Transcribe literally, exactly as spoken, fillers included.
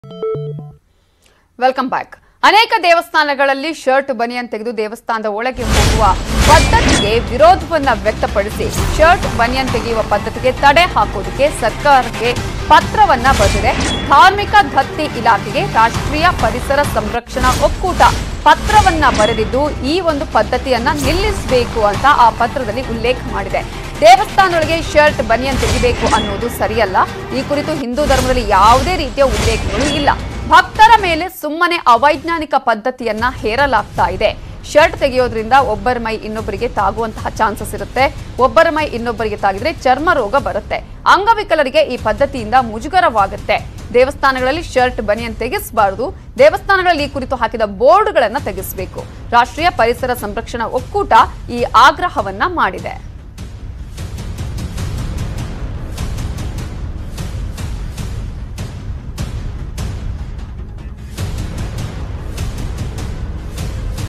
Welcome back. ಅನೇಕ ದೇವಸ್ಥಾನಗಳಲ್ಲಿ shirt banian ತೆಗೆದು ದೇವಸ್ಥಾನದ ಒಳಗೆ ಹೋಗುವ ಪದ್ಧತಿಗೆ ವಿರೋಧವನ್ನ ವ್ಯಕ್ತಪಡಿಸಿ ಶರ್ಟ್ ಬನಿಯನ್ ತೆಗೆಯುವ ಪದ್ಧತಿಗೆ ತಡೆ ಹಾಕೋದಕ್ಕೆ ಸರ್ಕಾರಕ್ಕೆ ಪತ್ರವನ್ನ ಬರೆದಿದೆ. ಧಾರ್ಮಿಕ ದತ್ತಿ ಇಲಾಖೆಗೆ ರಾಷ್ಟ್ರೀಯ ಪರಿಸರ ಸಂರಕ್ಷಣಾ ಒಕ್ಕೂಟ ಪತ್ರವನ್ನ ಬರೆದಿದ್ದು ಈ ಒಂದು ಪದ್ಧತಿಯನ್ನ ನಿಲ್ಲಿಸಬೇಕು ಅಂತ ಆ ಪತ್ರದಲ್ಲಿ ಉಲ್ಲೇಖ ಮಾಡಿದೆ. ದೇವಸ್ಥಾನದೊಳಗೆ ಶರ್ಟ್ ಬನಿಯನ್ ತೆಗಿಬೇಕು ಅನ್ನೋದು ಸರಿಯಲ್ಲ. ಈ ಕುರಿತು ಹಿಂದೂ ಧರ್ಮದಲ್ಲಿ ಯಾವುದೇ ರೀತಿಯ ಉಲ್ಲೇಖಗಳು ಇಲ್ಲ. ಭಕ್ತರ ಮೇಲೆ ಸುಮ್ಮನೆ ಅವೈಜ್ಞಾನಿಕ ಪದ್ಧತಿಯನ್ನ ಹೇರಲಾಗ್ತಾ ಇದೆ. ಶರ್ಟ್ ತೆಗೆಯೋದ್ರಿಂದ ಒಬ್ಬರ ಮೈ ಇನ್ನೊಬ್ಬರಿಗೆ ತಾಗುವಂತಹ ಚಾನ್ಸಸ್ ಇರುತ್ತೆ. ಒಬ್ಬರ ಮೈ ಇನ್ನೊಬ್ಬರಿಗೆ ತಾಗಿದ್ರೆ ಚರ್ಮ ರೋಗ ಬರುತ್ತೆ. ಅಂಗವಿಕಲರಿಗೆ ಈ ಪದ್ಧತಿಯಿಂದ ಮುಜುಗರವಾಗುತ್ತೆ. ದೇವಸ್ಥಾನಗಳಲ್ಲಿ ಶರ್ಟ್ ಬನಿಯನ್ ತೆಗೆಸಬಾರದು. ದೇವಸ್ಥಾನಗಳಲ್ಲಿ ಈ ಕುರಿತು ಹಾಕಿದ ಬೋರ್ಡ್ಗಳನ್ನ ತೆಗೆಸಬೇಕು. ರಾಷ್ಟ್ರೀಯ ಪರಿಸರ ಸಂರಕ್ಷಣಾ ಒಕ್ಕೂಟ ಈ ಆಗ್ರಹವನ್ನ ಮಾಡಿದೆ.